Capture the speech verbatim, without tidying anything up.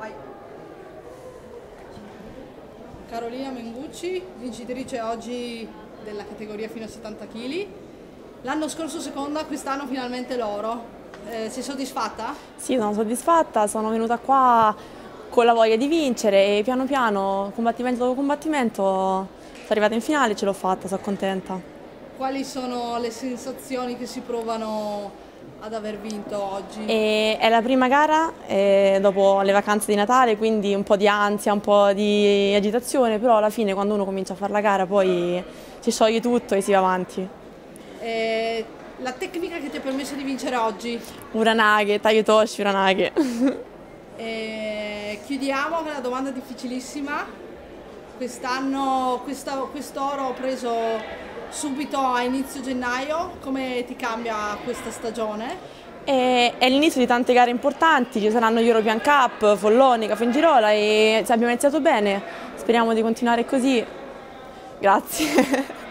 Vai. Carolina Mengucci, vincitrice oggi della categoria fino a settanta chili. L'anno scorso seconda, quest'anno finalmente l'oro. Eh, sei soddisfatta? Sì, sono soddisfatta, sono venuta qua con la voglia di vincere e piano piano, combattimento dopo combattimento, sono arrivata in finale e ce l'ho fatta, sono contenta. Quali sono le sensazioni che si provano ad aver vinto oggi? E è la prima gara eh, dopo le vacanze di Natale, quindi un po' di ansia, un po' di agitazione, però alla fine quando uno comincia a fare la gara poi si scioglie tutto e si va avanti. Eh, la tecnica che ti ha permesso di vincere oggi? Uranage, Tayotoshi, Uranage. Eh, chiudiamo con una domanda difficilissima. Quest'anno quest'oro ho preso subito a inizio gennaio, come ti cambia questa stagione? E è l'inizio di tante gare importanti, ci saranno gli European Cup, Follonica, Fuengirola e abbiamo iniziato bene, speriamo di continuare così. Grazie.